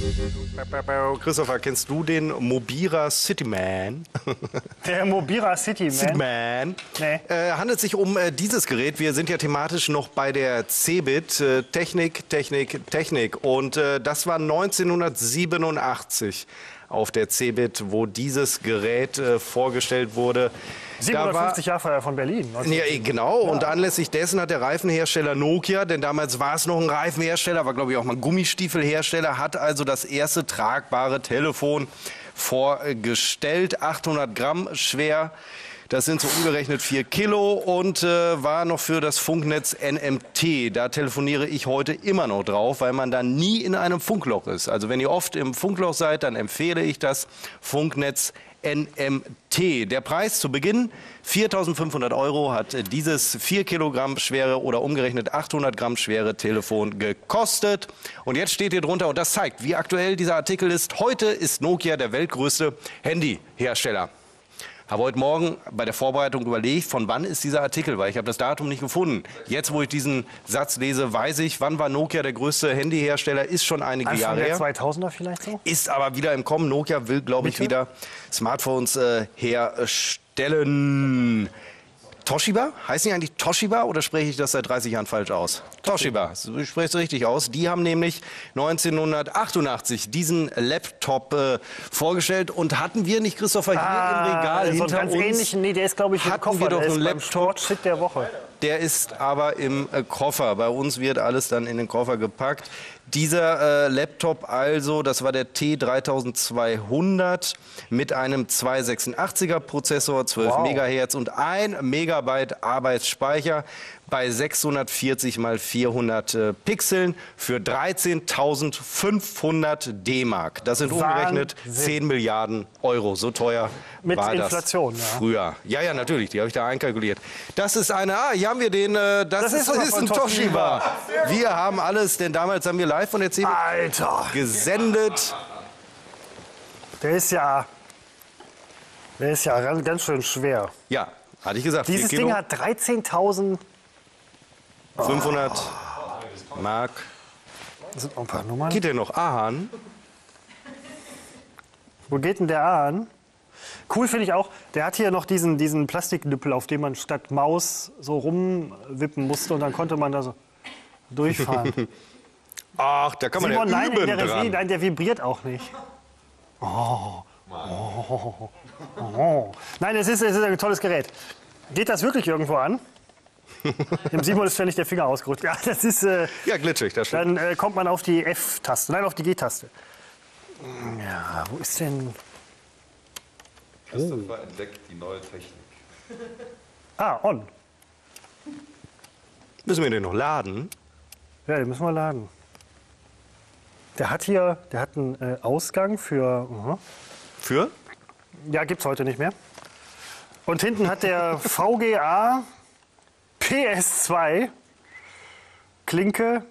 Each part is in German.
Christopher, kennst du den Mobira Cityman? Der Mobira Cityman? Cityman. Nee. Handelt sich um dieses Gerät. Wir sind ja thematisch noch bei der Cebit. Technik, Technik, Technik. Und das war 1987 auf der Cebit, wo dieses Gerät vorgestellt wurde. 750 Jahre von Berlin. Ja, genau. Ja. Und anlässlich dessen hat der Reifenhersteller Nokia, denn damals war es noch ein Reifenhersteller, war glaube ich auch mal ein Gummistiefelhersteller, hat also das erste tragbare Telefon vorgestellt. 800 Gramm schwer. Das sind so umgerechnet 4 Kilo und war noch für das Funknetz NMT. Da telefoniere ich heute immer noch drauf, weil man da nie in einem Funkloch ist. Also wenn ihr oft im Funkloch seid, dann empfehle ich das Funknetz NMT. Der Preis zu Beginn 4.500 € hat dieses 4 Kilogramm schwere oder umgerechnet 800 Gramm schwere Telefon gekostet. Und jetzt steht hier drunter, und das zeigt, wie aktuell dieser Artikel ist. Heute ist Nokia der weltgrößte Handyhersteller. Habe heute Morgen bei der Vorbereitung überlegt, von wann ist dieser Artikel, weil ich habe das Datum nicht gefunden. Jetzt, wo ich diesen Satz lese, weiß ich, wann war Nokia der größte Handyhersteller, ist schon einige Jahre her. Anfang der 2000er vielleicht so? Ist aber wieder im Kommen. Nokia will, glaube ich, wieder Smartphones herstellen. Toshiba? Heißt nicht eigentlich Toshiba oder spreche ich das seit 30 Jahren falsch aus? Toshiba, ich spreche es richtig aus. Die haben nämlich 1988 diesen Laptop vorgestellt und hatten wir nicht, Christopher, hier im Regal so hinter ganz uns? Ähnlichen, nee, der ist glaube ich im hatten Koffer. wir doch der einen ist Laptop. Sportshit der Woche. Der ist aber im Koffer. Bei uns wird alles dann in den Koffer gepackt. Dieser Laptop also, das war der T3200 mit einem 286er Prozessor, 12 Megahertz und 1 Megabyte Arbeitsspeicher bei 640 mal 400 Pixeln für 13.500 D-Mark. Das sind umgerechnet 10 Milliarden Euro. So teuer mit war Inflation, das früher. Ja, natürlich, die habe ich da einkalkuliert. Das ist eine, hier haben wir den, das ist ein Toshiba. Wir haben alles, denn damals haben wir live von der CeBIT gesendet. Der ist ja ganz schön schwer. Ja, hatte ich gesagt. Dieses Ding hat 13.500 Mark. Das sind noch ein paar Nummern. Geht der noch an? Wo geht denn der an? Cool finde ich auch, der hat hier noch diesen Plastiknüppel, auf dem man statt Maus so rumwippen musste und dann konnte man da so durchfahren. Ach, da kann man Simon, ja üben dran. Nein, der vibriert auch nicht. Nein, es ist ein tolles Gerät. Geht das wirklich irgendwo an? Dem Simon ist ständig der Finger ausgerutscht. Ja, das ist. Ja, glitschig, das stimmt. Dann kommt man auf die F-Taste, nein, auf die G-Taste. Ja, wo ist denn. Christopher entdeckt die neue Technik. On. Müssen wir den noch laden? Ja, den müssen wir laden. Der hat einen Ausgang für. Für? Ja, gibt's heute nicht mehr. Und hinten hat der VGA PS2 Klinke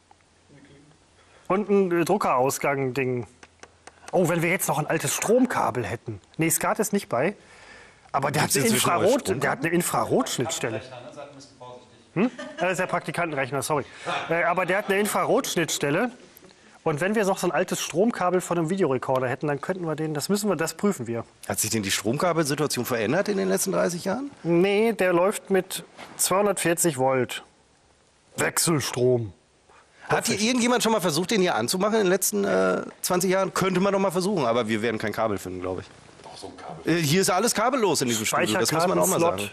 und ein Druckerausgang-Ding. Oh, wenn wir jetzt noch ein altes Stromkabel hätten. Nee, SCART ist nicht bei. Aber der hat eine Infrarotschnittstelle. Das ist der Praktikantenrechner, sorry. Aber der hat eine Infrarotschnittstelle. Und wenn wir noch so ein altes Stromkabel von einem Videorekorder hätten, dann könnten wir das prüfen wir. Hat sich denn die Stromkabelsituation verändert in den letzten 30 Jahren? Nee, der läuft mit 240 Volt. Wechselstrom. Hat hier irgendjemand schon mal versucht, den hier anzumachen in den letzten 20 Jahren? Könnte man doch mal versuchen, aber wir werden kein Kabel finden, glaube ich. Auch so ein Kabel. Hier ist alles kabellos in diesem Studio, das muss man auch mal sagen.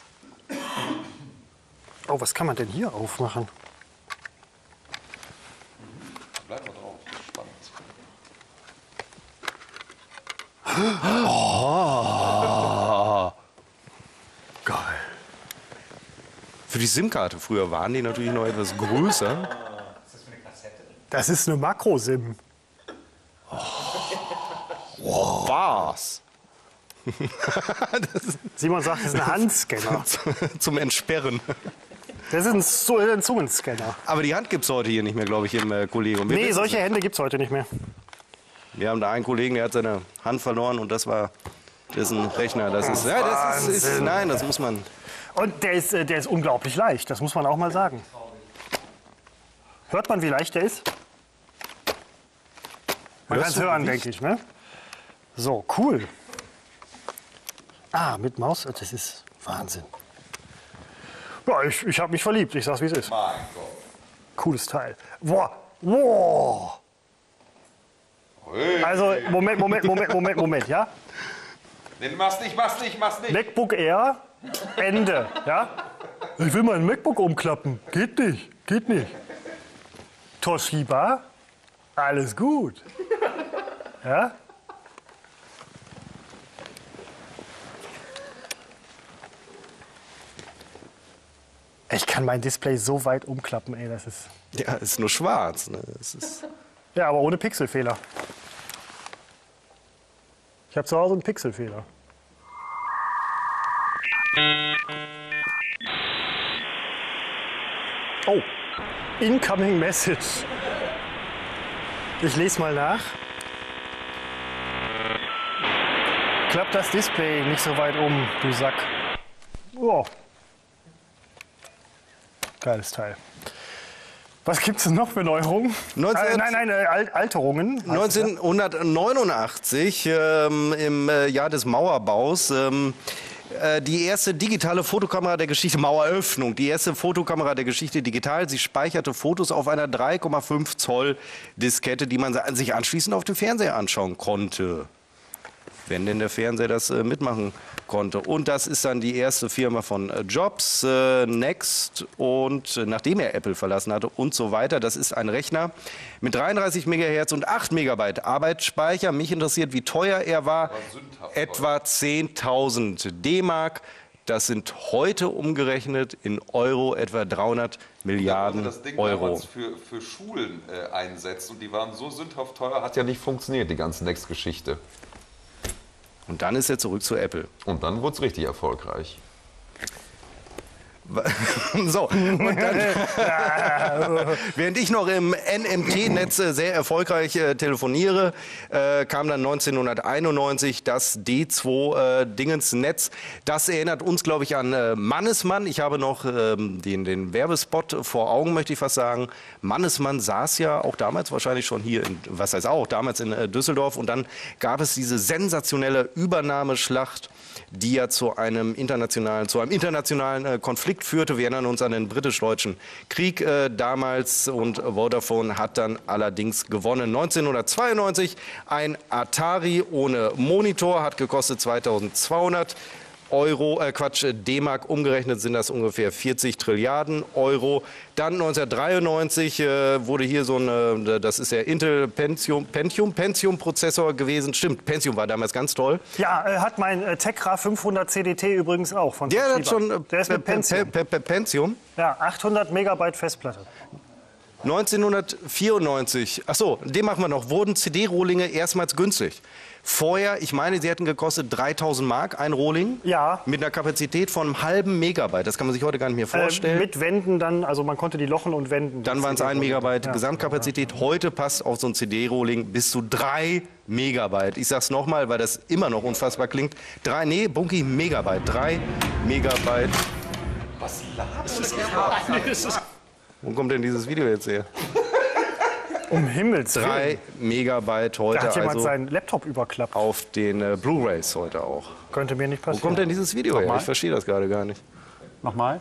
Oh, was kann man denn hier aufmachen? Bleib mal drauf. Spannend. Oh. Geil. Für die SIM-Karte früher waren die natürlich noch etwas größer. Das ist eine Makro-SIM. Oh. Was? Simon sagt, das ist ein Handscanner. Zum Entsperren. Das ist ein Zungenscanner. Aber die Hand gibt es heute hier nicht mehr, glaube ich, im Kollegium. Nee, solche Hände gibt es heute nicht mehr. Wir haben da einen Kollegen, der hat seine Hand verloren und das ist ein Rechner. Das ist, nein, das muss man. Und der ist unglaublich leicht, das muss man auch mal sagen. Hört man, wie leicht der ist? Man kann es hören, denke ich. Ne? So, cool. Ah, mit Maus, das ist Wahnsinn. Ja, ich habe mich verliebt, ich sag's wie es ist. Mein Gott. Cooles Teil. Boah, wow. Hey. Also, Moment, ja? Nee, mach's nicht. MacBook Air, Ende, ja? Ich will mein MacBook umklappen. Geht nicht. Toshiba, alles gut. Ja? Ich kann mein Display so weit umklappen, ey, das ist... Ja, ist nur schwarz. Ne? Es ist Ja, aber ohne Pixelfehler. Ich habe zu Hause einen Pixelfehler. Oh, incoming message. Ich lese mal nach. Klapp das Display nicht so weit um, du Sack. Oh. Geiles Teil. Was gibt es noch für Neuerungen? Alterungen. 1989, im Jahr des Mauerbaus, die erste digitale Fotokamera der Geschichte, Maueröffnung, die erste Fotokamera der Geschichte digital. Sie speicherte Fotos auf einer 3,5 Zoll Diskette, die man sich anschließend auf dem Fernseher anschauen konnte. Wenn denn der Fernseher das mitmachen konnte. Und das ist dann die erste Firma von Jobs, Next, und nachdem er Apple verlassen hatte und so weiter. Das ist ein Rechner mit 33 MHz und 8 Megabyte Arbeitsspeicher. Mich interessiert, wie teuer er war. Etwa 10.000 D-Mark. Das sind heute umgerechnet in Euro etwa 300 Milliarden das Ding Euro. damals für Schulen einsetzt und die waren so sündhaft teuer, hat ja nicht funktioniert, die ganze Next-Geschichte. Und dann ist er zurück zu Apple. Und dann wurde es richtig erfolgreich. So, und dann, während ich noch im NMT-Netz sehr erfolgreich telefoniere, kam dann 1991 das D2-Dingensnetz. Das erinnert uns, glaube ich, an Mannesmann. Ich habe noch den Werbespot vor Augen, möchte ich fast sagen. Mannesmann saß ja auch damals wahrscheinlich schon hier, was heißt auch, damals in Düsseldorf. Und dann gab es diese sensationelle Übernahmeschlacht, die ja zu einem internationalen Konflikt führte. Wir erinnern uns an den britisch-deutschen Krieg damals und Vodafone hat dann allerdings gewonnen. 1992 ein Atari ohne Monitor, hat gekostet 2.200 D-Mark, umgerechnet sind das ungefähr 40 Trilliarden Euro. Dann 1993 wurde hier so ein, das ist der Intel Pentium-Prozessor gewesen. Stimmt, Pentium war damals ganz toll. Ja, hat mein Tecra 500 CDT übrigens auch von Der hat Toshiba. schon Der ist mit Pentium. Pentium. Ja, 800 Megabyte Festplatte. 1994, ach so, den machen wir noch, wurden CD-Rohlinge erstmals günstig. Vorher, ich meine, sie hätten gekostet 3.000 Mark, ein Rohling. Ja. Mit einer Kapazität von einem halben Megabyte. Das kann man sich heute gar nicht mehr vorstellen. Mit Wänden dann, also man konnte die lochen und wenden. Dann waren es 1 Megabyte Gesamtkapazität. Heute passt auf so ein CD-Rohling bis zu 3 Megabyte. Ich sag's nochmal, weil das immer noch unfassbar klingt. Bunky, Megabyte. 3 Megabyte. Was laberst du? Wo kommt denn dieses Video jetzt her? Um Himmels Willen. 3 Megabyte heute, Da hat jemand also seinen Laptop überklappt. auf den Blu-rays heute auch. Könnte mir nicht Wo passieren. kommt denn dieses Video her? Ich verstehe das gerade gar nicht. Nochmal?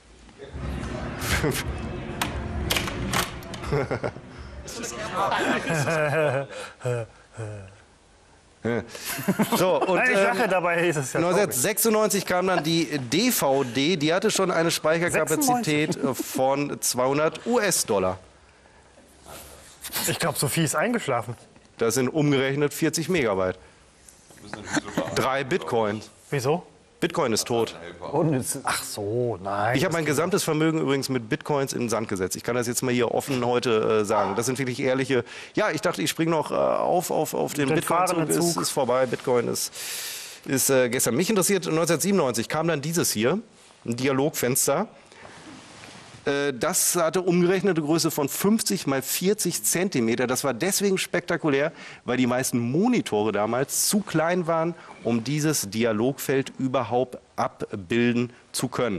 So, und, Nein, ich lache, dabei ist es ja traurig. 1996 kam dann die DVD, die hatte schon eine Speicherkapazität von 200 US-Dollar. Ich glaube, Sophie ist eingeschlafen. Das sind umgerechnet 40 Megabyte. 3 Bitcoins. Wieso? Bitcoin ist tot. Ach so, nein. Ich habe mein gesamtes Vermögen übrigens mit Bitcoins in den Sand gesetzt. Ich kann das jetzt mal hier offen heute sagen. Das sind wirklich ehrliche... Ja, ich dachte, ich springe noch auf den Bitcoin-Zug. Ist vorbei. Bitcoin ist gestern. Mich interessiert, 1997 kam dann dieses hier, ein Dialogfenster. Das hatte umgerechnete Größe von 50 mal 40 Zentimeter. Das war deswegen spektakulär, weil die meisten Monitore damals zu klein waren, um dieses Dialogfeld überhaupt abbilden zu können.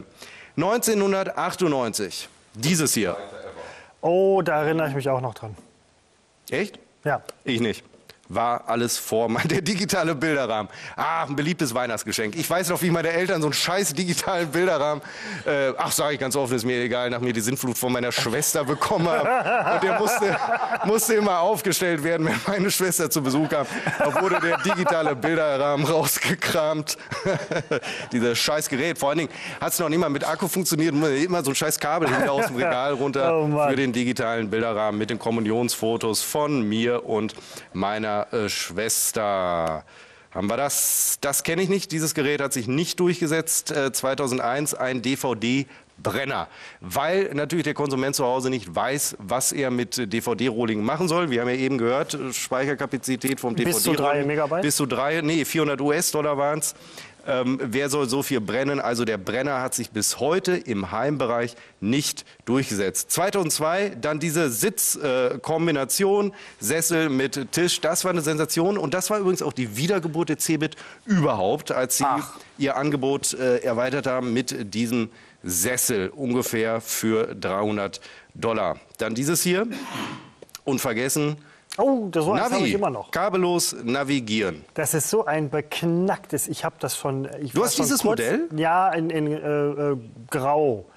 1998, dieses hier. Oh, da erinnere ich mich auch noch dran. Echt? Ja. Ich nicht. war alles vor. Der digitale Bilderrahmen. Ein beliebtes Weihnachtsgeschenk. Ich weiß noch, wie meine Eltern so einen scheiß digitalen Bilderrahmen, sage ich ganz offen, ist mir egal, nach mir die Sintflut von meiner Schwester bekommen habe. Und der musste immer aufgestellt werden, wenn meine Schwester zu Besuch kam. Da wurde der digitale Bilderrahmen rausgekramt. Dieses scheiß Gerät. Vor allen Dingen hat es noch nicht mal mit Akku funktioniert. Immer so ein scheiß Kabel hinter aus dem Regal runter für den digitalen Bilderrahmen mit den Kommunionsfotos von mir und meiner Schwester. Haben wir das? Das kenne ich nicht. Dieses Gerät hat sich nicht durchgesetzt. 2001 ein DVD-Brenner. Weil natürlich der Konsument zu Hause nicht weiß, was er mit DVD-Rolling machen soll. Wir haben ja eben gehört, Speicherkapazität vom DVD-Rolling. Bis zu 3 Megabyte? Bis zu 400 US-Dollar waren es. Wer soll so viel brennen? Also der Brenner hat sich bis heute im Heimbereich nicht durchgesetzt. 2002 dann diese Sitzkombination, Sessel mit Tisch. Das war eine Sensation. Und das war übrigens auch die Wiedergeburt der Cebit überhaupt, als sie ihr Angebot erweitert haben mit diesem Sessel, ungefähr für $300. Dann dieses hier, unvergessen. Oh, das habe ich immer noch. Kabellos navigieren. Das ist so ein beknacktes. Ich habe das schon. Du hast dieses Modell? Ja, in Grau.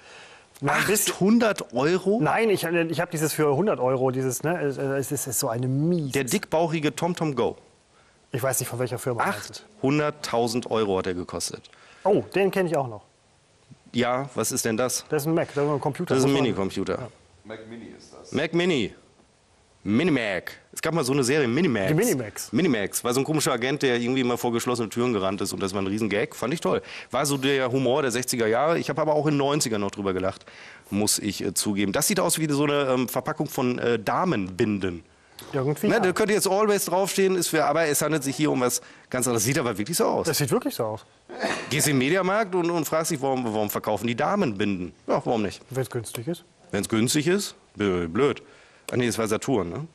800 Euro? Nein, ich habe dieses für 100 Euro. Dieses, ne, es ist so eine Mies. Der dickbauchige TomTom Go. Ich weiß nicht, von welcher Firma. 800.000 Euro hat er gekostet. Oh, den kenne ich auch noch. Ja, was ist denn das? Das ist ein Mac, das ist ein Computer. Das ist ein Minicomputer. Ja. Mac Mini ist das. Mac Mini. Minimac. Es gab mal so eine Serie, Minimax. Die Minimax. Minimax. War so ein komischer Agent, der irgendwie mal vor geschlossene Türen gerannt ist und das war ein Riesengag. Fand ich toll. War so der Humor der 60er Jahre. Ich habe aber auch in den 90ern noch drüber gelacht, muss ich zugeben. Das sieht aus wie so eine Verpackung von Damenbinden. Irgendwie. Ne, da könnte jetzt Always draufstehen, aber es handelt sich hier um was ganz anderes. Sieht aber wirklich so aus. Das sieht wirklich so aus. Gehst in den Mediamarkt und fragst dich, warum verkaufen die Damenbinden? Ja, warum nicht? Wenn es günstig ist. Wenn es günstig ist? Blöd. Ach nee, das war Saturn, ne?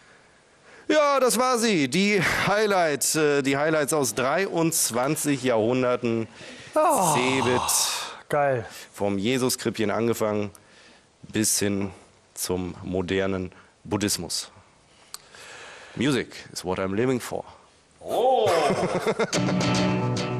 Ja, das war sie. Die Highlights aus 23 Jahrhunderten. Cebit. Geil. Vom Jesuskrippchen angefangen bis hin zum modernen Buddhismus. Music is what I'm living for. Oh!